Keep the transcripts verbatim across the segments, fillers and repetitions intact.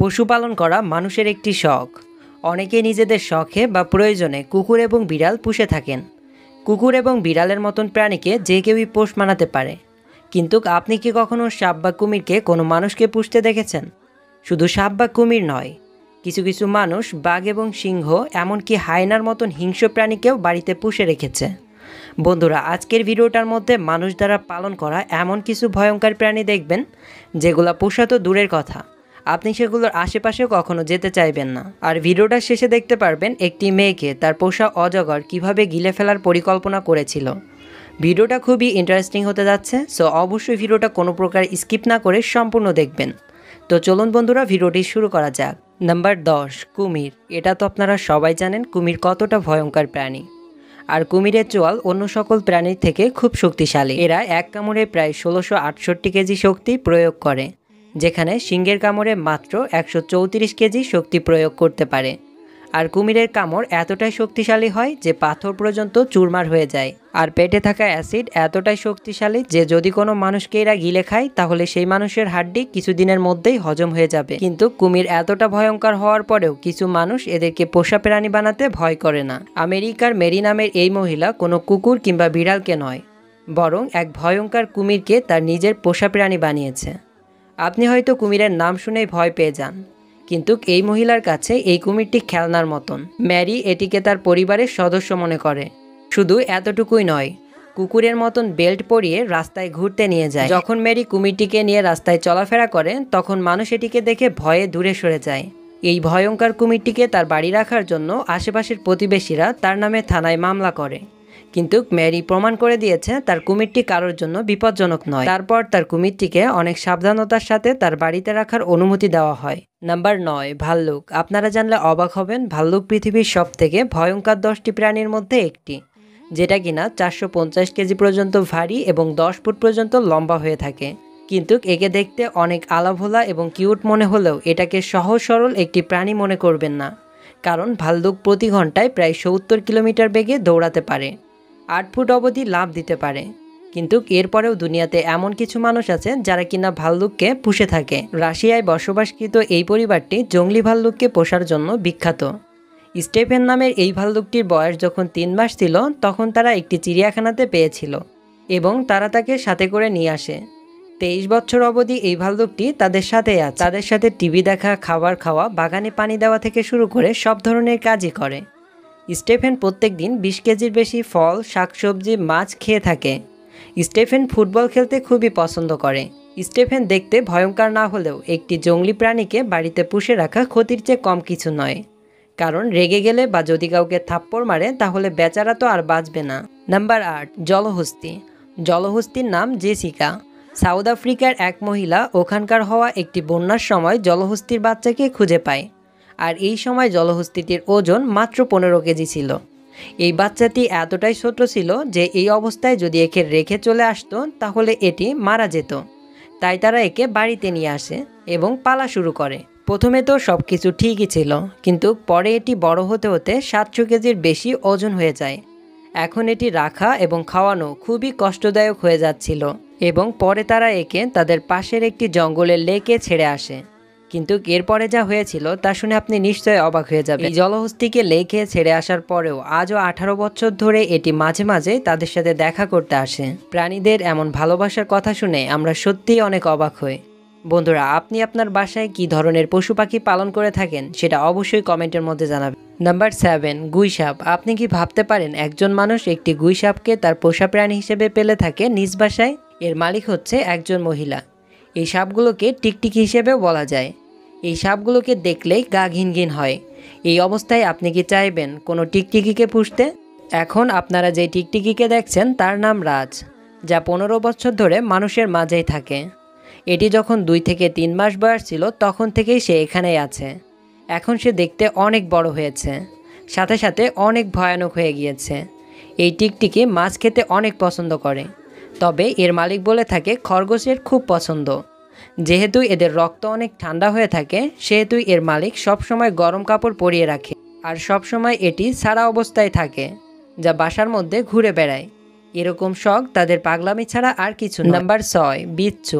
পশুপালন করা মানুষের একটি শখ। অনেকেই নিজেদের শখে বা প্রয়োজনে কুকুর এবং বিড়াল পুষে থাকেন। কুকুর এবং বিড়ালের মতন প্রাণীকে যে কেউই পোষ মানাতে পারে, কিন্তু আপনি কি কখনো সাপ বা কুমিরকে কোনো মানুষকে পুষতে দেখেছেন? শুধু সাপ বা কুমির নয়, কিছু কিছু মানুষ বাঘ এবং সিংহ, এমনকি হায়নার মতন হিংস্র প্রাণীকেও বাড়িতে পুষে রেখেছে। বন্ধুরা, আজকের ভিডিওটার মধ্যে মানুষ দ্বারা পালন করা এমন কিছু ভয়ঙ্কর প্রাণী দেখবেন, যেগুলো পোষা তো দূরের কথা, আপনি সেগুলোর আশেপাশেও কখনো যেতে চাইবেন না। আর ভিডিওটার শেষে দেখতে পারবেন একটি মেয়েকে তার পোষা অজগর কিভাবে গিলে ফেলার পরিকল্পনা করেছিল। ভিডিওটা খুবই ইন্টারেস্টিং হতে যাচ্ছে, সো অবশ্যই ভিডিওটা কোনো প্রকার স্কিপ না করে সম্পূর্ণ দেখবেন। তো চলুন বন্ধুরা, ভিডিওটি শুরু করা যাক। নাম্বার দশ, কুমির। এটা তো আপনারা সবাই জানেন কুমির কতটা ভয়ঙ্কর প্রাণী। আর কুমিরের চোয়াল অন্য সকল প্রাণীর থেকে খুব শক্তিশালী। এরা এক কামড়ে প্রায় ষোলোশো আটষট্টি কেজি শক্তি প্রয়োগ করে, যেখানে সিংহের কামড়ে মাত্র একশো চৌত্রিশ কেজি শক্তি প্রয়োগ করতে পারে। আর কুমিরের কামড় এতটাই শক্তিশালী হয় যে পাথর পর্যন্ত চুরমার হয়ে যায়। আর পেটে থাকা অ্যাসিড এতটাই শক্তিশালী যে যদি কোনো মানুষকে এরা গিলে খায়, তাহলে সেই মানুষের হাড্ডি কিছুদিনের মধ্যেই হজম হয়ে যাবে। কিন্তু কুমির এতটা ভয়ঙ্কর হওয়ার পরেও কিছু মানুষ এদেরকে পোষা প্রাণী বানাতে ভয় করে না। আমেরিকার মেরি নামের এই মহিলা কোনো কুকুর কিংবা বিড়ালকে নয়, বরং এক ভয়ঙ্কর কুমিরকে তার নিজের পোষা প্রাণী বানিয়েছে। আপনি হয়তো কুমিরের নাম শুনেই ভয় পেয়ে যান, কিন্তু এই মহিলার কাছে এই কুমিরটি খেলনার মতন। ম্যারি এটিকে তার পরিবারের সদস্য মনে করে। শুধু এতটুকুই নয়, কুকুরের মতন বেল্ট পরিয়ে রাস্তায় ঘুরতে নিয়ে যায়। যখন ম্যারি কুমিরটিকে নিয়ে রাস্তায় চলাফেরা করে, তখন মানুষ এটিকে দেখে ভয়ে দূরে সরে যায়। এই ভয়ঙ্কর কুমিরটিকে তার বাড়ি রাখার জন্য আশেপাশের প্রতিবেশীরা তার নামে থানায় মামলা করে, কিন্তু ম্যারি প্রমাণ করে দিয়েছে তার কুমিরটি কারোর জন্য বিপজ্জনক নয়। তারপর তার কুমিরটিকে অনেক সাবধানতার সাথে তার বাড়িতে রাখার অনুমতি দেওয়া হয়। নাম্বার নয়, ভাল্লুক। আপনারা জানলে অবাক হবেন, ভাল্লুক পৃথিবীর সব থেকে ভয়ঙ্কর দশটি প্রাণীর মধ্যে একটি, যেটা কিনা চারশো পঞ্চাশ কেজি পর্যন্ত ভারী এবং দশ ফুট পর্যন্ত লম্বা হয়ে থাকে। কিন্তু একে দেখতে অনেক আলাভোলা এবং কিউট মনে হলেও এটাকে সহজ সরল একটি প্রাণী মনে করবেন না, কারণ ভাল্লুক প্রতি ঘন্টায় প্রায় সত্তর কিলোমিটার বেগে দৌড়াতে পারে, আট ফুট অবধি লাফ দিতে পারে। কিন্তু এরপরেও দুনিয়াতে এমন কিছু মানুষ আছে যারা কিনা ভাল্লুককে পুষে থাকে। রাশিয়ায় বসবাসকৃত এই পরিবারটি জংলি ভাল্লুককে পোষার জন্য বিখ্যাত। স্টেফেন নামের এই ভাল্লুকটির বয়স যখন তিন মাস ছিল, তখন তারা একটি চিড়িয়াখানাতে পেয়েছিল এবং তারা তাকে সাথে করে নিয়ে আসে। তেইশ বছর অবধি এই ভাল্লুকটি তাদের সাথে আছে। তাদের সাথে টিভি দেখা, খাবার খাওয়া, বাগানে পানি দেওয়া থেকে শুরু করে সব ধরনের কাজই করে। স্টেফেন প্রত্যেক দিন বিশ কেজির বেশি ফল, শাকসবজি, মাছ খেয়ে থাকে। স্টেফেন ফুটবল খেলতে খুবই পছন্দ করে। স্টেফেন দেখতে ভয়ঙ্কর না হলেও একটি জংলি প্রাণীকে বাড়িতে পুষে রাখা ক্ষতির চেয়ে কম কিছু নয়, কারণ রেগে গেলে বা যদি কাউকে থাপ্পড় মারে তাহলে বেচারা তো আর বাঁচবে না। নাম্বার আট, জলহস্তী। জলহস্তির নাম জেসিকা। সাউথ আফ্রিকার এক মহিলা ওখানকার হওয়া একটি বন্যার সময় জলহস্তির বাচ্চাকে খুঁজে পায়। আর এই সময় জলহস্তিটির ওজন মাত্র পনেরো কেজি ছিল। এই বাচ্চাটি এতটাই ছোট ছিল যে এই অবস্থায় যদি একে রেখে চলে আসতো তাহলে এটি মারা যেত। তাই তারা একে বাড়িতে নিয়ে আসে এবং পালা শুরু করে। প্রথমে তো সব কিছু ঠিকই ছিল, কিন্তু পরে এটি বড় হতে হতে সাতশো কেজির বেশি ওজন হয়ে যায়। এখন এটি রাখা এবং খাওয়ানো খুবই কষ্টদায়ক হয়ে যাচ্ছিল এবং পরে তারা একে তাদের পাশের একটি জঙ্গলের লেকে ছেড়ে আসে। কিন্তু এরপরে যা হয়েছিল তা শুনে আপনি নিশ্চয়ই অবাক হয়ে যাবেন। এই জলহস্তিকে লেকে ছেড়ে আসার পরেও আজও আঠারো বছর ধরে এটি মাঝে মাঝে তাদের সাথে দেখা করতে আসে। প্রাণীদের এমন ভালোবাসার কথা শুনে আমরা সত্যিই অনেক অবাক হই। বন্ধুরা, আপনি আপনার বাসায় কি ধরনের পশু পাখি পালন করে থাকেন সেটা অবশ্যই কমেন্টের মধ্যে জানাবেন। নাম্বার সেভেন, গুইসাপ। আপনি কি ভাবতে পারেন একজন মানুষ একটি গুইসাপকে তার পোষা প্রাণী হিসেবে পেলে থাকে নিজ বাসায়? এর মালিক হচ্ছে একজন মহিলা। এই সাপগুলোকে টিকটিকি হিসেবেও বলা যায়। এই সাপগুলোকে দেখলেই গা ঘিন ঘিন হয়। এই অবস্থায় আপনি কি চাইবেন কোনো টিকটিকিকে পুষতে? এখন আপনারা যে টিকটিকিকে দেখছেন তার নাম রাজ, যা পনেরো বছর ধরে মানুষের মাঝেই থাকে। এটি যখন দুই থেকে তিন মাস বয়স ছিল তখন থেকেই সে এখানেই আছে। এখন সে দেখতে অনেক বড় হয়েছে, সাথে সাথে অনেক ভয়ানক হয়ে গিয়েছে। এই টিকটিকি মাছ খেতে অনেক পছন্দ করে, তবে এর মালিক বলে থাকে খরগোশের খুব পছন্দ। যেহেতু এদের রক্ত অনেক ঠান্ডা হয়ে থাকে, সেহেতু এর মালিক সবসময় গরম কাপড় পরিয়ে রাখে আর সবসময় এটি ছাড়া অবস্থায় থাকে, যা বাসার মধ্যে ঘুরে বেড়ায়। এরকম শখ তাদের পাগলামি ছাড়া আর কিছু না। নাম্বার ছয়, বিচ্ছু।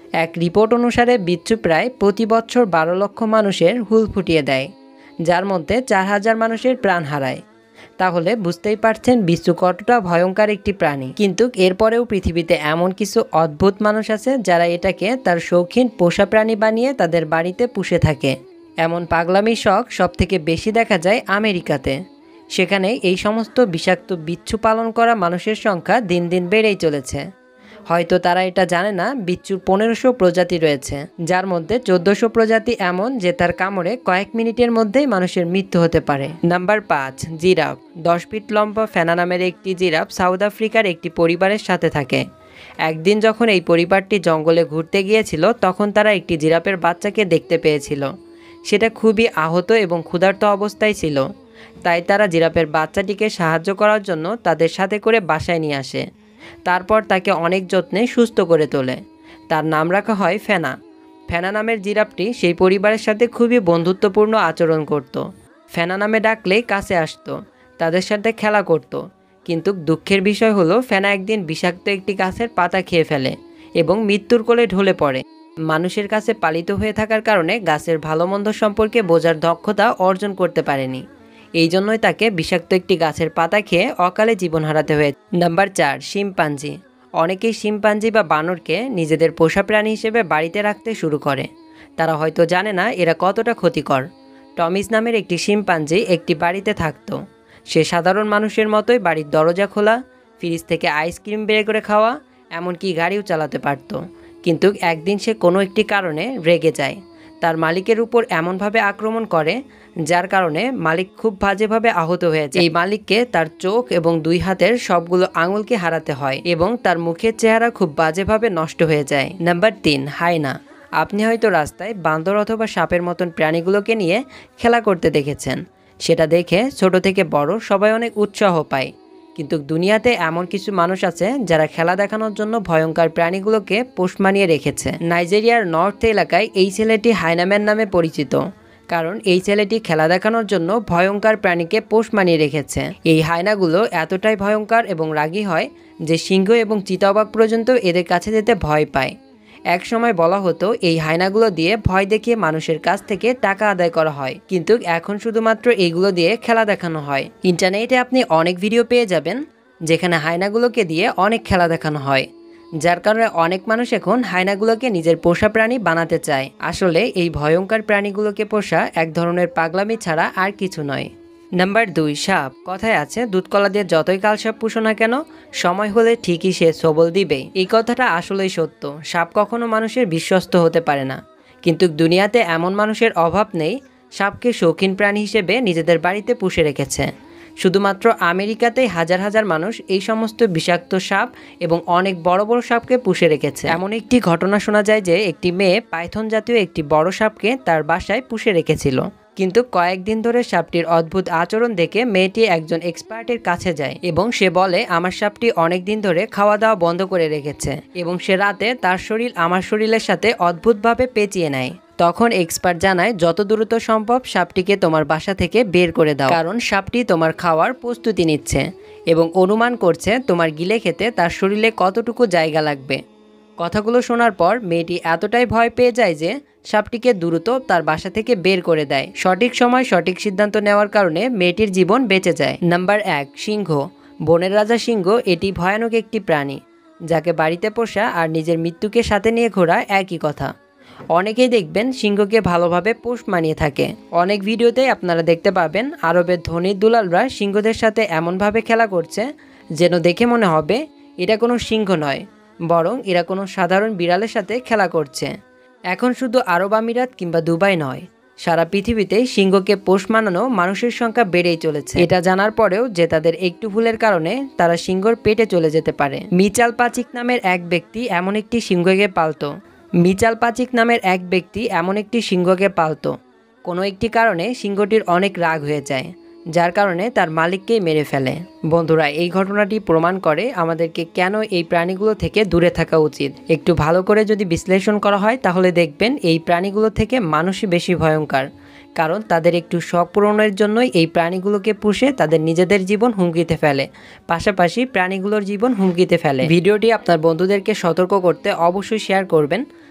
এক রিপোর্ট অনুসারে বিচ্ছু প্রায় প্রতি বছর বারো লক্ষ মানুষের হুল ফুটিয়ে দেয়, যার মধ্যে চার হাজার মানুষের প্রাণ হারায়। তাহলে বুঝতেই পারছেন বিচ্ছু কতটা ভয়ঙ্কর একটি প্রাণী। কিন্তু এরপরেও পৃথিবীতে এমন কিছু অদ্ভুত মানুষ আছে যারা এটাকে তার শৌখিন পোষা প্রাণী বানিয়ে তাদের বাড়িতে পুষে থাকে। এমন পাগলামি শখ সবথেকে বেশি দেখা যায় আমেরিকাতে। সেখানে এই সমস্ত বিষাক্ত বিচ্ছু পালন করা মানুষের সংখ্যা দিন দিন বেড়েই চলেছে। হয়তো তারা এটা জানে না বিচ্ছুর পনেরোশো প্রজাতি রয়েছে, যার মধ্যে চোদ্দোশো প্রজাতি এমন যে তার কামড়ে কয়েক মিনিটের মধ্যেই মানুষের মৃত্যু হতে পারে। নাম্বার পাঁচ, জিরাফ। দশ ফিট লম্বা ফেনা নামের একটি জিরাফ সাউথ আফ্রিকার একটি পরিবারের সাথে থাকে। একদিন যখন এই পরিবারটি জঙ্গলে ঘুরতে গিয়েছিল, তখন তারা একটি জিরাফের বাচ্চাকে দেখতে পেয়েছিল। সেটা খুবই আহত এবং ক্ষুধার্ত অবস্থায় ছিল। তাই তারা জিরাফের বাচ্চাটিকে সাহায্য করার জন্য তাদের সাথে করে বাসায় নিয়ে আসে। তারপর তাকে অনেক যত্নে সুস্থ করে তোলে। তার নাম রাখা হয় ফেনা। ফেনা নামের জিরাফটি সেই পরিবারের সাথে খুবই বন্ধুত্বপূর্ণ আচরণ করত। ফেনা নামে ডাকলেই কাছে আসতো, তাদের সাথে খেলা করত। কিন্তু দুঃখের বিষয় হলো ফেনা একদিন বিষাক্ত একটি গাছের পাতা খেয়ে ফেলে এবং মৃত্যুর কোলে ঢলে পড়ে। মানুষের কাছে পালিত হয়ে থাকার কারণে গাছের ভালো মন্দ সম্পর্কে বোঝার দক্ষতা অর্জন করতে পারেনি। এই জন্যই তাকে বিষাক্ত একটি গাছের পাতা খেয়ে অকালে জীবন হারাতে হয়েছে। নাম্বার চার, শিম্পাঞ্জি। অনেকেই শিম্পাঞ্জি বা বানরকে নিজেদের পোষা প্রাণী হিসেবে বাড়িতে রাখতে শুরু করে। তারা হয়তো জানে না এরা কতটা ক্ষতিকর। টমিস নামের একটি শিম্পাঞ্জি একটি বাড়িতে থাকতো। সে সাধারণ মানুষের মতোই বাড়ির দরজা খোলা, ফ্রিজ থেকে আইসক্রিম বের করে খাওয়া, এমনকি গাড়িও চালাতে পারত। কিন্তু একদিন সে কোনো একটি কারণে রেগে যায়, তার মালিকের উপর এমনভাবে আক্রমণ করে যার কারণে মালিক খুব বাজেভাবে আহত হয়েছে। এই মালিককে তার চোখ এবং দুই হাতের সবগুলো আঙুলকে হারাতে হয় এবং তার মুখের চেহারা খুব বাজেভাবে নষ্ট হয়ে যায়। নাম্বার তিন, হায়না। আপনি হয়তো রাস্তায় বান্দর অথবা সাপের মতন প্রাণীগুলোকে নিয়ে খেলা করতে দেখেছেন। সেটা দেখে ছোট থেকে বড় সবাই অনেক উৎসাহ পায়। কিন্তু দুনিয়াতে এমন কিছু মানুষ আছে যারা খেলা দেখানোর জন্য ভয়ঙ্কর প্রাণীগুলোকে পোষ মানিয়ে রেখেছে। নাইজেরিয়ার নর্থ এলাকায় এই ছেলেটি হায়নাম্যান নামে পরিচিত, কারণ এই ছেলেটি খেলা দেখানোর জন্য ভয়ঙ্কর প্রাণীকে পোষ মানিয়ে রেখেছে। এই হায়নাগুলো এতটাই ভয়ঙ্কর এবং রাগী হয় যে সিংহ এবং চিতাবাঘ পর্যন্ত এদের কাছে যেতে ভয় পায়। এক সময় বলা হতো এই হায়নাগুলো দিয়ে ভয় দেখিয়ে মানুষের কাছ থেকে টাকা আদায় করা হয়, কিন্তু এখন শুধুমাত্র এইগুলো দিয়ে খেলা দেখানো হয়। ইন্টারনেটে আপনি অনেক ভিডিও পেয়ে যাবেন যেখানে হায়নাগুলোকে দিয়ে অনেক খেলা দেখানো হয়, যার কারণে অনেক মানুষ এখন হায়নাগুলোকে নিজের পোষা প্রাণী বানাতে চায়। আসলে এই ভয়ঙ্কর প্রাণীগুলোকে পোষা এক ধরনের পাগলামি ছাড়া আর কিছু নয়। নাম্বার দুই, সাপ। কথায় আছে দুধ কলা দিয়ে যতই কাল সাপ পুষো না কেন, সময় হলে ঠিকই সে সবল দিবে। এই কথাটা আসলেই সত্য। সাপ কখনো মানুষের বিশ্বস্ত হতে পারে না, কিন্তু দুনিয়াতে এমন মানুষের অভাব নেই সাপকে শৌখিন প্রাণী হিসেবে নিজেদের বাড়িতে পুষে রেখেছে। শুধুমাত্র আমেরিকাতেই হাজার হাজার মানুষ এই সমস্ত বিষাক্ত সাপ এবং অনেক বড় বড় সাপকে পুষে রেখেছে। এমন একটি ঘটনা শোনা যায় যে একটি মেয়ে পাইথন জাতীয় একটি বড় সাপকে তার বাসায় পুষে রেখেছিল। কিন্তু কয়েকদিন ধরে সাপটির অদ্ভুত আচরণ দেখে মেয়েটি একজন এক্সপার্টের কাছে যায় এবং সে বলে আমার সাপটি অনেক দিন ধরে খাওয়া দাওয়া বন্ধ করে রেখেছে এবং সে রাতে তার শরীর আমার শরীরের সাথে অদ্ভুতভাবে পেঁচিয়ে নেয়। তখন এক্সপার্ট জানায় যত দ্রুত সম্ভব সাপটিকে তোমার বাসা থেকে বের করে দাও, কারণ সাপটি তোমার খাওয়ার প্রস্তুতি নিচ্ছে এবং অনুমান করছে তোমার গিলে খেতে তার শরীরে কতটুকু জায়গা লাগবে। কথাগুলো শোনার পর মেয়েটি এতটাই ভয় পেয়ে যায় যে সাপটিকে দ্রুত তার বাসা থেকে বের করে দেয়। সঠিক সময় সঠিক সিদ্ধান্ত নেওয়ার কারণে মেয়েটির জীবন বেঁচে যায়। নাম্বার এক, সিংহ। বনের রাজা সিংহ এটি ভয়ানক একটি প্রাণী যাকে বাড়িতে পোষা আর নিজের মৃত্যুকে সাথে নিয়ে ঘোরা একই কথা। অনেকেই দেখবেন সিংহকে ভালোভাবে পোষ মানিয়ে থাকে। অনেক ভিডিওতেই আপনারা দেখতে পাবেন আরবের ধনী দুলালরা সিংহদের সাথে এমনভাবে খেলা করছে যেন দেখে মনে হবে এটা কোনো সিংহ নয়, বরং এরা কোনো সাধারণ বিড়ালের সাথে খেলা করছে। এখন শুধু আরব আমিরাত কিংবা দুবাই নয়, সারা পৃথিবীতেই সিংহকে পোষ মানানো মানুষের সংখ্যা বেড়েই চলেছে। এটা জানার পরেও যে তাদের একটু ভুলের কারণে তারা সিংহর পেটে চলে যেতে পারে। মিচাল পাচিক নামের এক ব্যক্তি এমন একটি সিংহকে পালত মিচাল পাচিক নামের এক ব্যক্তি এমন একটি সিংহকে পালত কোনো একটি কারণে সিংহটির অনেক রাগ হয়ে যায়, যার কারণে তার মালিককেই মেরে ফেলে। বন্ধুরা, এই ঘটনাটি প্রমাণ করে আমাদেরকে কেন এই প্রাণীগুলো থেকে দূরে থাকা উচিত। একটু ভালো করে যদি বিশ্লেষণ করা হয় তাহলে দেখবেন এই প্রাণীগুলো থেকে মানুষই বেশি ভয়ঙ্কর, কারণ তাদের একটু শখ পূরণের জন্যই এই প্রাণীগুলোকে পুষে তাদের নিজেদের জীবন হুমকিতে ফেলে, পাশাপাশি প্রাণীগুলোর জীবন হুমকিতে ফেলে। ভিডিওটি আপনার বন্ধুদেরকে সতর্ক করতে অবশ্যই শেয়ার করবেন।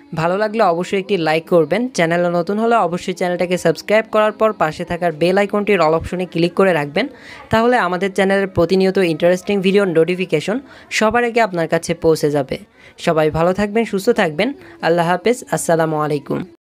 ভালো লাগলে অবশ্যই একটি লাইক করবেন। চ্যানেলে নতুন হলে অবশ্যই চ্যানেলটাকে সাবস্ক্রাইব করার পর পাশে থাকার বেল আইকনটির অল অপশনে ক্লিক করে রাখবেন। তাহলে আমাদের চ্যানেলের প্রতিনিয়ত ইন্টারেস্টিং ভিডিওর নোটিফিকেশন সবার আগে আপনার কাছে পৌঁছে যাবে। সবাই ভালো থাকবেন, সুস্থ থাকবেন। আল্লাহ হাফেজ। আসসালামু আলাইকুম।